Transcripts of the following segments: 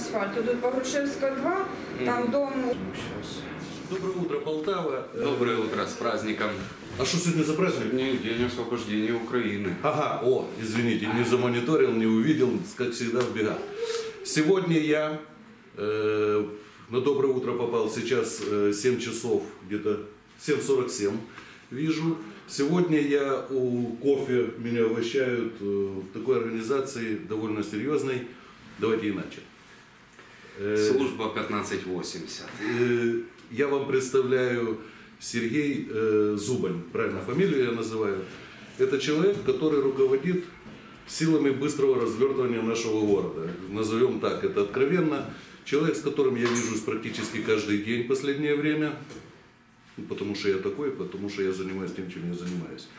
асфальту. Тут по Грушевского 2, там дом... Доброе утро, Полтава. Доброе утро, с праздником. А что сегодня за праздник? День освобождения Украины. Ага, извините, не замониторил, не увидел, как всегда в бегах. Сегодня я на доброе утро попал, сейчас 7 часов, где-то 7:47 вижу. Сегодня я у кофе, меня угощают в такой организации довольно серьезной. Давайте иначе. Служба 1580. Я вам представляю Сергей Зубань, правильно фамилию я называю. Это человек, который руководит силами быстрого развертывания нашего города. Назовем так это откровенно. Человек, с которым я вижусь практически каждый день в последнее время. Потому что я такой, потому что я занимаюсь тем, чем я занимаюсь.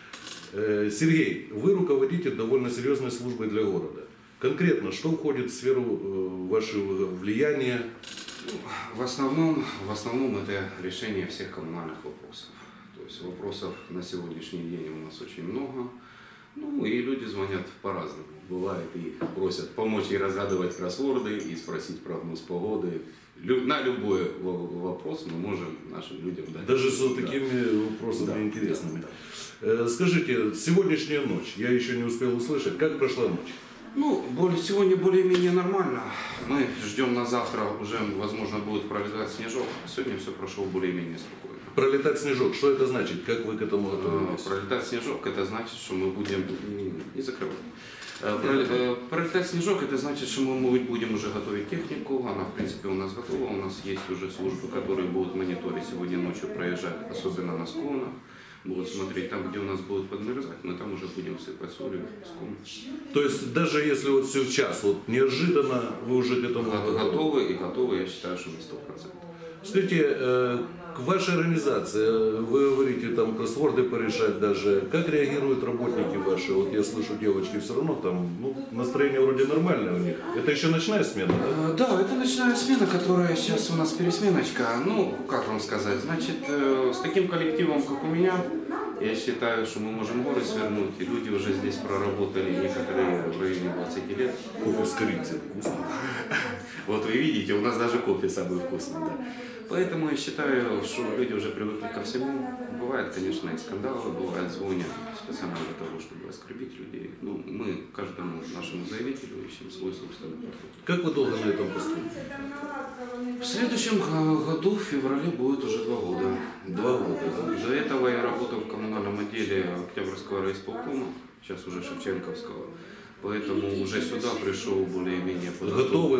Сергей, вы руководите довольно серьезной службой для города. Конкретно, что входит в сферу вашего влияния? В основном это решение всех коммунальных вопросов. То есть вопросов на сегодняшний день у нас очень много. Ну и люди звонят по-разному. Бывает и просят помочь и разгадывать кроссворды, и спросить прогноз погоды. На любой вопрос мы можем нашим людям дать. Даже с такими вопросами интересными. Да. Скажите, сегодняшняя ночь, я еще не успел услышать, как прошла ночь? Ну, сегодня более-менее нормально. Мы ждем на завтра, уже, возможно, будет пролетать снежок. Сегодня все прошло более-менее спокойно. Пролетать снежок, что это значит? Как вы к этому готовились? Пролетать снежок, это значит, что мы будем... Не закрывать. Пролетать снежок, это значит, что мы будем уже готовить технику. Она, в принципе, у нас готова. У нас есть уже службы, которые будут мониторить сегодня ночью проезжать, особенно на склонах. Будут смотреть там, где у нас будут подмерзать, мы там уже будем сыпать солью, песком. То есть даже если вот сейчас, вот неожиданно вы уже к этому готовы, я считаю, что на 100%. Скажите, к вашей организации, вы говорите там кроссворды порешать даже, как реагируют работники ваши? Вот я слышу, девочки все равно там, настроение вроде нормальное у них. Это еще ночная смена, да? Да, это ночная смена, которая сейчас у нас пересменочка. Ну, как вам сказать, значит, с таким коллективом, как у меня, я считаю, что мы можем горы свернуть, и люди уже здесь проработали некоторые в районе 20 лет. Кофе с корицей вкусно. Вот вы видите, у нас даже кофе самый вкусный, да. Поэтому я считаю, что люди уже привыкли ко всему. Бывает, конечно, и скандалы, бывает, звонят специально для того, чтобы оскорбить людей. Ну, мы каждому нашему заявителю ищем свой собственный подход. Как вы долго на этом поступили? В следующем году, в феврале, будет уже 2 года. 2 года, да? До этого я работал в коммунальном отделе Октябрьского райисполкома, сейчас уже Шевченковского. Поэтому уже сюда пришел более-менее готовый,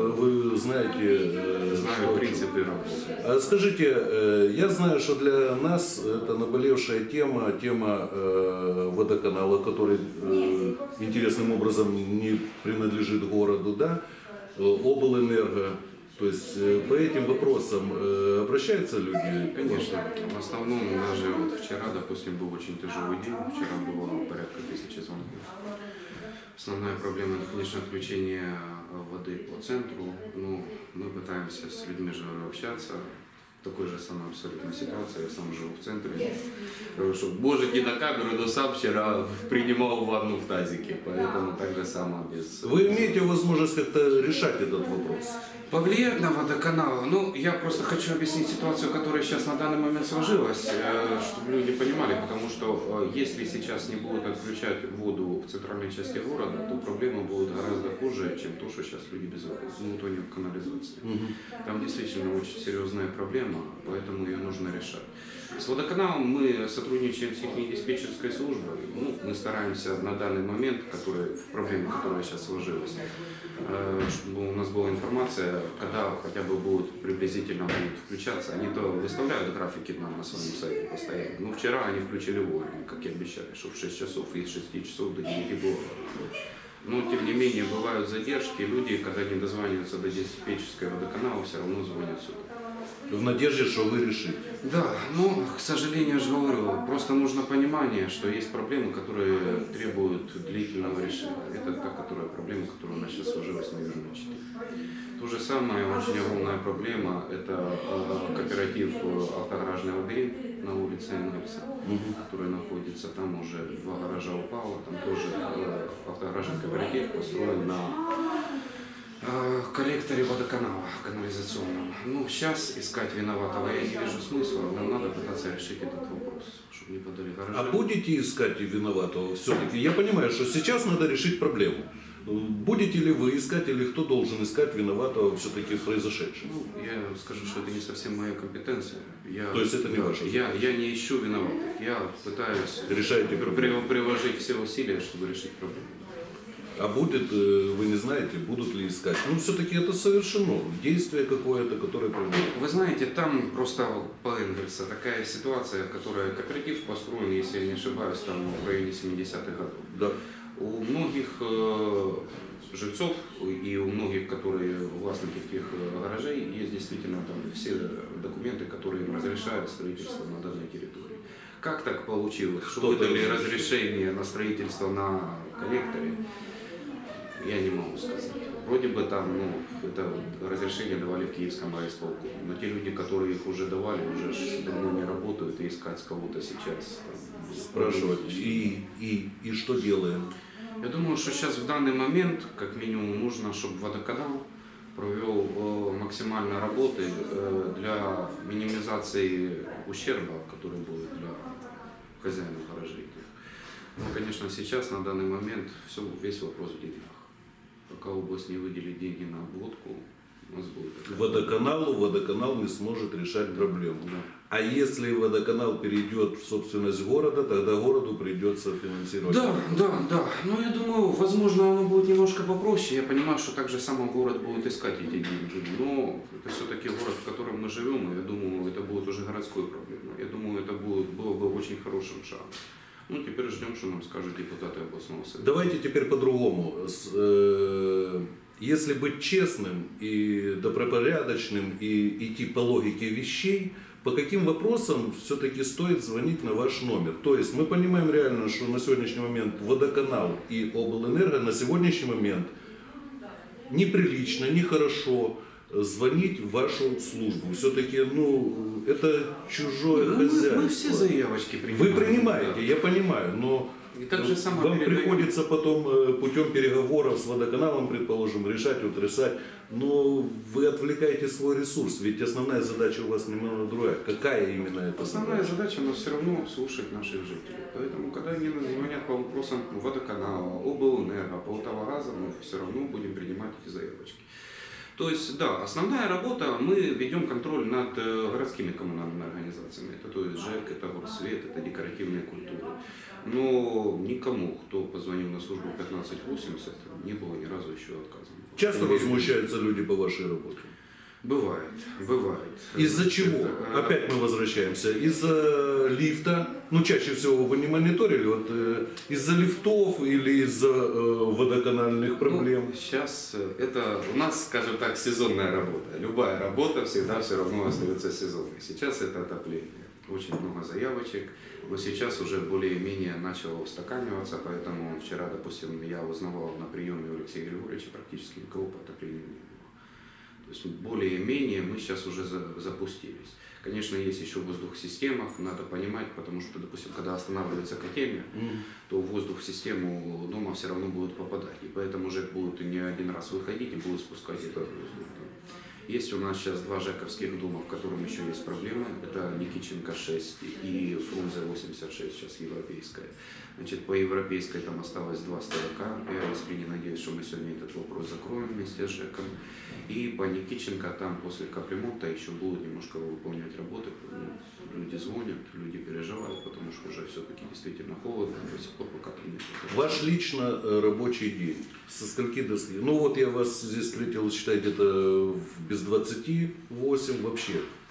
вы знаете... Знаю принципы работы. А скажите, я знаю, что для нас это наболевшая тема водоканала, который интересным образом не принадлежит городу, да? Облэнерго. То есть по этим вопросам обращаются люди? Конечно. В основном даже вот вчера, допустим, был очень тяжелый день. Вчера было порядка 1000 звонков. Основная проблема, это, конечно, отключение воды по центру. Ну, мы пытаемся с людьми же общаться. Такой же самой абсолютно ситуация. Я сам живу в центре. Что, божики на камеру, но сам вчера принимал ванну в тазике. Поэтому так же само без... Вы имеете возможность как-то решать этот вопрос? Повлиять на водоканал? Ну, я просто хочу объяснить ситуацию, которая сейчас на данный момент сложилась, чтобы люди понимали, потому что если сейчас не будут отключать воду в центральной части города, то проблема будет гораздо хуже, чем то, что сейчас люди без воды, то не в канализации. Там действительно очень серьезная проблема, поэтому ее нужно решать. С водоканалом мы сотрудничаем с их диспетчерской службой. Ну, мы стараемся на данный момент, проблема, которая сейчас сложилась, чтобы у нас была информация, когда хотя бы будут приблизительно включаться. Они то выставляют графики нам на своем сайте постоянно. Но вчера они включили вовремя, как и обещали, что в 6 часов, и с 6 часов до 9 было. Но, тем не менее, бывают задержки. Люди, когда не дозваниваются до диспетчерской водоканала, все равно звонят сюда. В надежде, что вы решите. Да, но, к сожалению, я же говорю, просто нужно понимание, что есть проблемы, которые требуют длительного решения. Это та проблема, которая у нас сейчас сложилась на Южной 4. То же самое, очень огромная проблема, это кооператив «Автогаражный лабиринт» на улице Энгельса, который находится, там уже 2 гаража упало, там тоже автогаражный кооператив построен Коллекторе водоканала канализационном. Ну, сейчас искать виноватого я не вижу смысла. Нам надо пытаться решить этот вопрос, чтобы не подали гаражи. А будете искать виноватого все-таки? Я понимаю, что сейчас надо решить проблему. Будете ли вы искать или кто должен искать виноватого все-таки в произошедшем? Ну, я скажу, что это не совсем моя компетенция. То есть это не ваша? Я не ищу виноватых. Я пытаюсь Решаете проблему. приложить все усилия, чтобы решить проблему. А будет, вы не знаете, будут ли искать? Ну, все-таки это совершено. Действие какое-то, которое проводит. Вы знаете, там просто по Энгельса такая ситуация, в которой кооператив построен, если я не ошибаюсь, там в районе 70-х годов. Да. У многих жильцов и у многих, которые властники этих гаражей, есть действительно там все документы, которые им разрешают строительство на данной территории. Как так получилось, что выдали разрешение на строительство на коллекторе, я не могу сказать. Вроде бы там, это разрешение давали в Киевском райисполкоме, но те люди, которые их уже давали, уже давно не работают, и искать кого-то сейчас. Спрашивать, и что делаем? Я думаю, что сейчас в данный момент, как минимум, нужно, чтобы водоканал провел максимально работы для минимизации ущерба, который будет для хозяина гаражей. Но, конечно, сейчас, на данный момент, весь вопрос в деньгах. Пока область не выделит деньги на обводку, у нас будет... Водоканал не сможет решать проблему. Да. А если водоканал перейдет в собственность города, тогда городу придется финансировать. Да. Но я думаю, возможно, оно будет немножко попроще. Я понимаю, что так же само город будет искать эти деньги. Но это все-таки город, в котором мы живем, и я думаю, это будет уже городской проблемой. Я думаю, это было бы очень хорошим шагом. Ну, теперь ждем, что нам скажут депутаты областного совета. Давайте теперь по-другому. Если быть честным и добропорядочным и идти по логике вещей, по каким вопросам все-таки стоит звонить на ваш номер? То есть мы понимаем реально, что на сегодняшний момент водоканал и облэнерго на сегодняшний момент неприлично, нехорошо звонить в вашу службу. Все-таки, это чужое хозяйство. Мы все заявочки принимаем. Вы принимаете, да. Я понимаю, но и так же вам приходится потом путем переговоров с водоканалом, предположим, решать, утрясать. Но вы отвлекаете свой ресурс, ведь основная задача у вас немного другая. Какая именно это? Основная задача у нас все равно слушать наших жителей. Поэтому, когда они звонят по вопросам водоканала, облэнерго, Полтавагаза, мы все равно будем принимать эти заявочки. То есть, да, основная работа, мы ведем контроль над городскими коммунальными организациями. Это то есть ЖЭК, это горсвет, это декоративная культура. Но никому, кто позвонил на службу 1580, не было ни разу еще отказано. Часто возмущаются люди по вашей работе? Бывает. Из-за чего? Опять мы возвращаемся. Из-за лифта? Чаще всего вы не мониторили, из-за лифтов или из-за водоканальных проблем? Сейчас это у нас, скажем так, сезонная работа. Любая работа всегда все равно остается сезонной. Сейчас это отопление. Очень много заявочек, но сейчас уже более-менее начало устаканиваться, поэтому вчера, допустим, я узнавал на приеме у Алексея Григорьевича, практически никого по отоплению не было. То есть более-менее мы сейчас уже запустились. Конечно, есть еще воздух в системах, надо понимать, потому что, допустим, когда останавливается котельня, то воздух в систему дома все равно будет попадать. И поэтому ЖЭК будет не один раз выходить и будет спускать этот воздух. Есть у нас сейчас 2 ЖЭКовских дома, в котором еще есть проблемы. Это Никитченко 6 и Фрунзе 86, сейчас европейская. Значит, по европейской там осталось 2 стояка. Я искренне надеюсь, что мы сегодня этот вопрос закроем вместе с ЖЭКом. И по Никитченко там после капремонта еще будут немножко выполнять работы. Люди звонят, люди переживают, потому что уже все-таки действительно холодно, до сих пор пока нет. Ваш лично рабочий день, со скольки до скольки? Я вас здесь встретил, считай, где-то без 28 вообще.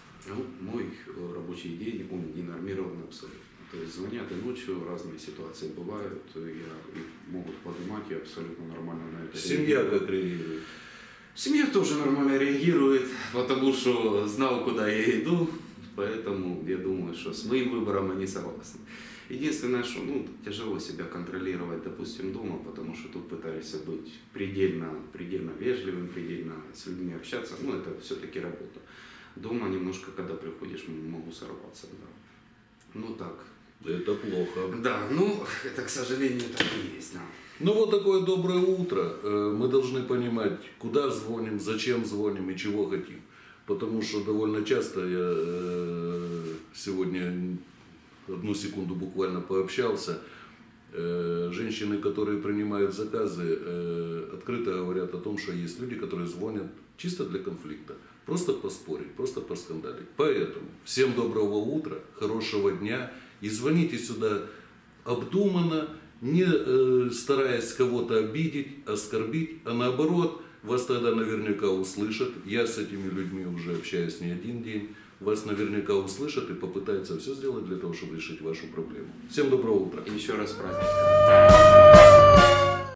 Мой рабочий день, он не нормирован абсолютно. То есть звонят и ночью, разные ситуации бывают, их могут поднимать, я абсолютно нормально на это Семья как реагирует? Семья тоже нормально реагирует, потому что знал, куда я иду, поэтому я думаю, что с моим выбором они согласны. Единственное, что тяжело себя контролировать, допустим, дома, потому что тут пытались быть предельно вежливым, предельно с людьми общаться, это все-таки работа. Дома немножко, когда приходишь, могу сорваться, да. Так. Это плохо. Да, ну, это, к сожалению, так и есть. Да. Ну вот такое доброе утро. Мы должны понимать, куда звоним, зачем звоним и чего хотим. Потому что довольно часто я сегодня одну секунду буквально пообщался. Женщины, которые принимают заказы, открыто говорят о том, что есть люди, которые звонят чисто для конфликта. Просто поспорить, просто поскандалить. Поэтому всем доброго утра, хорошего дня. И звоните сюда обдуманно, не стараясь кого-то обидеть, оскорбить, а наоборот, вас тогда наверняка услышат. Я с этими людьми уже общаюсь не один день. Вас наверняка услышат и попытаются все сделать для того, чтобы решить вашу проблему. Всем доброго утра. И еще раз праздник.